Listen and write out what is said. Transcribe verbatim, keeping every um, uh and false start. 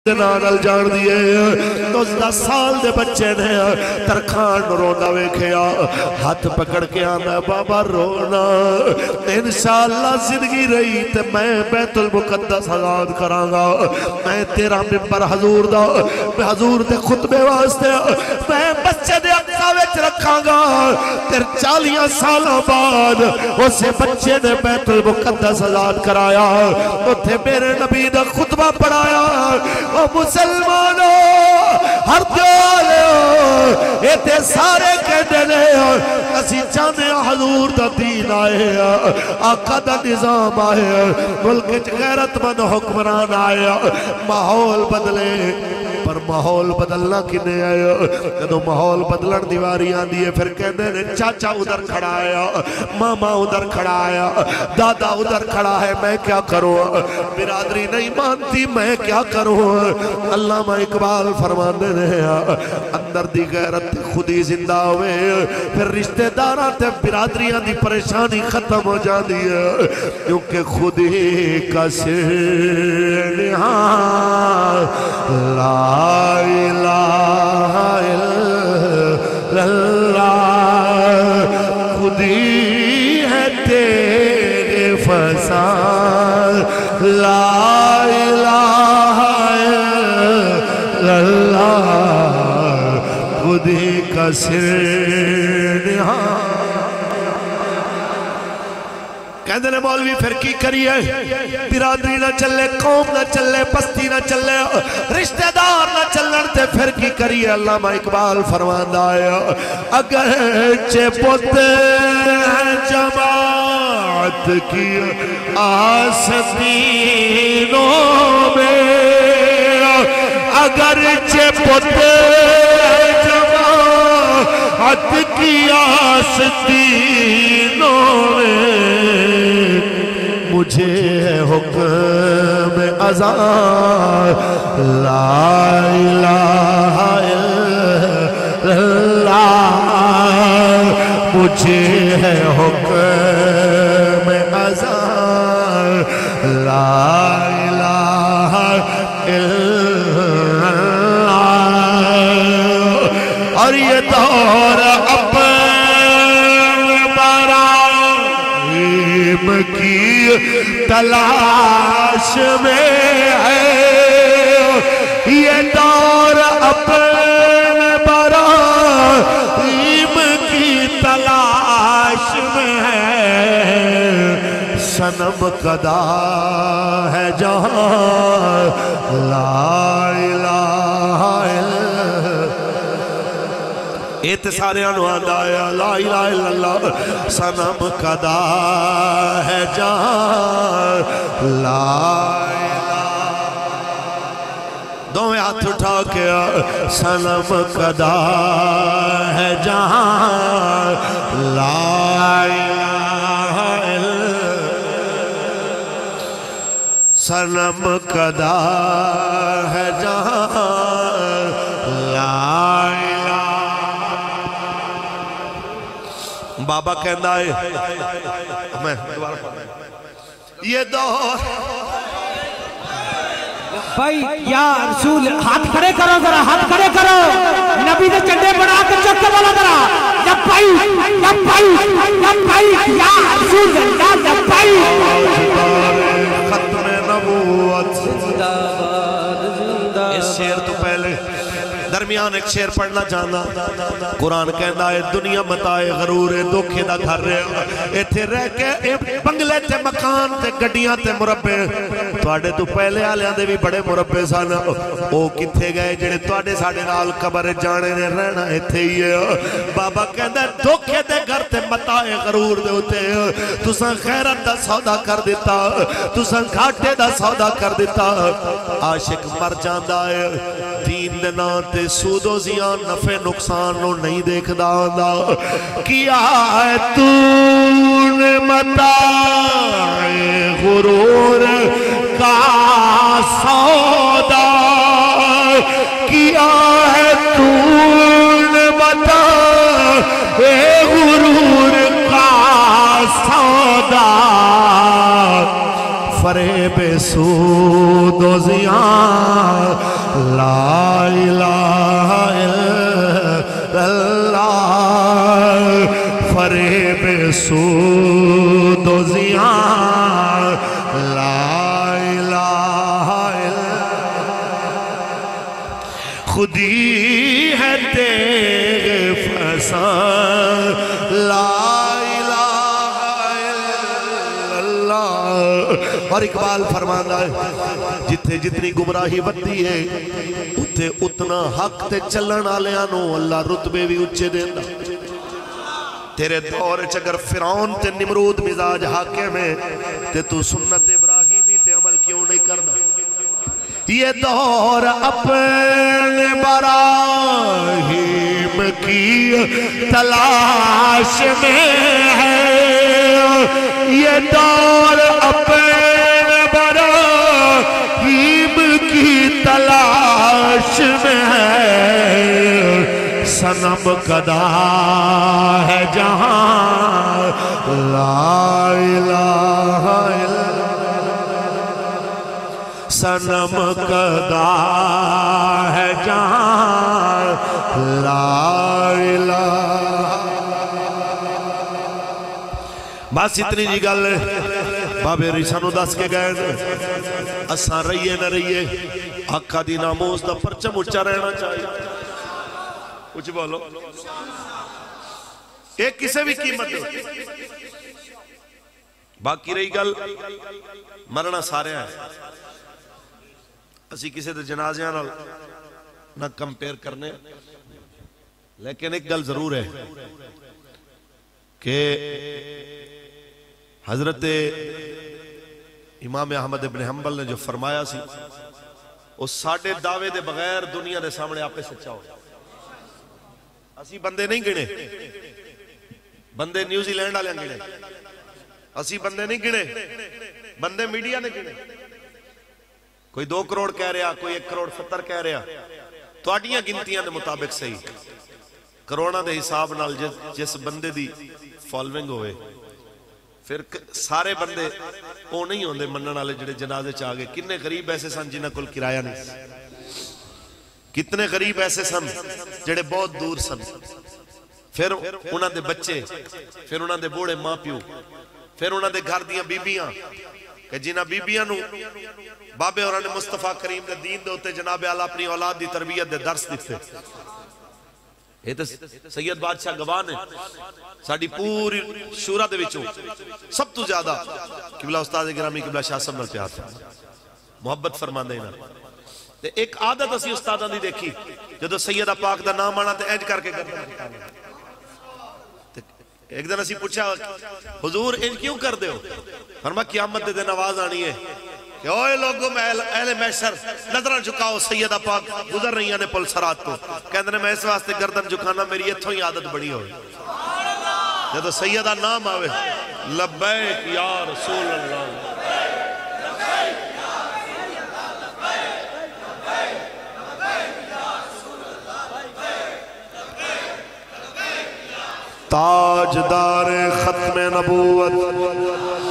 نال جان دیئے تو دس سال دے بچے نے ترکھان رونا ویکھیا ہاتھ پکڑ کے آنا بابا رونا انشاءاللہ زندگی رہی تے میں بیت المقدس آزاد کرانگا میں تیرا ممبر حضور دا حضور دے خطبے واسطے میں بچے دے اقصا وچ رکھانگا تیر چالیاں سالہ بعد اسے بچے نے بیت المقدس آزاد کرایا اتھے میرے نبی دا خطبہ پڑھایا او مسلمانوں ہر دیالے ہو یہ تے سارے کہنے لے اسی چاہنے حضور دا دین آئے آقا دا نظام آئے ملک غیرت مند حکمران آئے ماحول بدلے پر ماحول بدلنا کنے آیا جدو ماحول بدلن دیواری آندی ہے پھر کہنے نے چاچا ادھر کھڑا آیا ماما ادھر کھڑا آیا دادا ادھر کھڑا ہے میں کیا کروں برادری نہیں مانتی میں کیا کروں علامہ اقبال فرمانے نے اندر دی غیرت خودی زندہ ہوئے پھر رشتہ دارہ تے برادریاں دی پریشانی ختم ہو جاتی ہے کیونکہ خودی کا سنہاں لا لا الہ الا اللہ خودی ہے تیرے فساد لا الہ الا اللہ خودی کا سنہاں کہندے نے مولوی پھر کی کریے برادری نہ چلے قوم نہ چلے بستی نہ چلے رشتہ دار نہ چلن تے پھر کی کریے علامہ اقبال فرماندہ آیا اگرچہ پتے ہیں جماعت کی آستینوں میں اگرچہ پتے ہیں جماعت کی آستینوں میں مجھے ہے حکم ازان لا الہ الا اللہ مجھے ہے حکم ازان لا الہ الا اللہ اور یہ دور اپنے کی تلاش میں ہے یہ دور اپنے براہیم کی تلاش میں ہے صنم قدا ہے جہاں لا الہ الا ایت سارے انوان آیا لا الہ الا اللہ صنم قدا ہے جہاں لا الہ دویں ہاتھ اٹھا کے صنم قدا ہے جہاں لا الہ الا صنم قدا ہے جہاں لا الہ بابا کہندہ ہے میں دوبارہ پڑھیں یہ دور بھائی یا رسول ہاتھ کھڑے کرو ذرا ہاتھ کھڑے کرو نبی نے چنڈے بڑھا کے چکے والا ذرا لبائی لبائی لبائی یا رسول اللہ لبائی ختم نبوت اس شعر تو پہلے درمیان ایک شعر پڑھنا جانا قرآن کہنا ہے دنیا متائے غرور دکھے دا گھر رہے ایتھے رہ کے بنگلے تے مکان تے گڑیاں تے مربے توڑے تو پہلے آلیاں دے بھی بڑے مربے سانا او کتھے گئے جنہیں توڑے ساڑے نال قبر جانے نے رہنا ایتھے ہی ہے بابا کہنا ہے دکھے دے گھر تے متائے غرور دے ہوتے تو سن خیرت دا سودا کر دیتا تو سن گھاٹے دا سودا کر دیتا عاشق مر جاندہ ہے دین دینا تے سود و زیان نفع نقصان نو نہیں دیکھ داندہ کیا ہے تو نے متاع غرور کا سودا کیا ہے تو نے متاع غرور کا سودا فریب سود و زیان سود و زیان لا الہ الا خودی ہے تیغ فسان لا الہ الا اللہ۔ اور اقبال فرمانا ہے جتھے جتنی گمراہی بدی ہے اتھے اتنا حق تے چلن آلیانو اللہ رتبے بھی اچھے دیندہ۔ تیرے دور چگر فرعون تے نمرود مزاج حاکم ہے تے تو سنت ابراہیمی تے عمل کیوں نہیں کرنا؟ یہ دور اپنے براہیم کی تلاش میں ہے، یہ دور اپنے براہیم کی تلاش میں ہے، صنم کدا ہے جہاں لا الہ الا صنم کدا ہے جہاں لا الہ۔ بس اتنی جی گل بابے ریسانو دس کے گئے اساں رہیے نہ رہیے آقا دی ناموز دا پرچم اچھا رہنا چاہیے۔ کچھ بولو ایک کسے بھی قیمت ہے۔ باقی رہی گل مرنا سارے ہیں، اسی کسے دے جنازیاں نہ کمپیر کرنے، لیکن ایک گل ضرور ہے کہ حضرت امام احمد ابن حنبل نے جو فرمایا سی وہ ساڑھے دعوے دے بغیر دنیا دے سامنے آپ سچا ہو۔ اسی بندے نہیں گنے، بندے نیوزی لینڈ والے گنے، اسی بندے نہیں گنے، بندے میڈیا نے گنے۔ کوئی دو کروڑ کہہ رہا، کوئی ایک کروڑ ستر کہہ رہا، تو آڈیاں گنتیاں دے مطابق صحیح کروڑا دے حساب نال جس بندے دی فالوینگ ہوئے پھر سارے بندے وہ نہیں ہوندے منن والے جڑے جنازے چاہ گئے۔ کتنے غریب ایسے سن جنہاں کول کرایہ نہیں، کتنے غریب ایسے سن جڑے بہت دور سن، پھر انہاں دے بچے، پھر انہاں دے بوڑے ماں پیو، پھر انہاں دے گھر دیاں بیبیاں کہ جنہاں بیبیاں نو بابے اور نے مصطفیٰ کریم دے دین دے ہوتے جناب اعلیٰ اپنی اولاد دی تربیت دے درس دیتے۔ یہ تو سید بادشاہ گواہ نے ساڑھی پوری شورا دے وچوں سب تو زیادہ قبلہ استاد گرامی قبلہ شاہ صاحب نال پیار تھا، محبت فرمان دینا۔ ایک عادت اسی استاداں دی دیکھی جدو سیدہ پاک دا نام آنا تے اینج کر کے گردن جھکانا۔ ایک دن اسی پوچھا حضور اینج کیوں کر دے ہو؟ فرمایا قیامت دے دن آواز آنی ہے کہ اوے لوگوں میں اہل محشر نظران جھکاؤ سیدہ پاک گزر رہی ہیں پل سرات تو، کہتے ہیں میں اس واسطے گردن جھکانا میری اتھوں ہی عادت بڑی ہوئی۔ جدو سیدہ نام آوے لبیک یا رسول اللہ، تاجدار ختم نبوت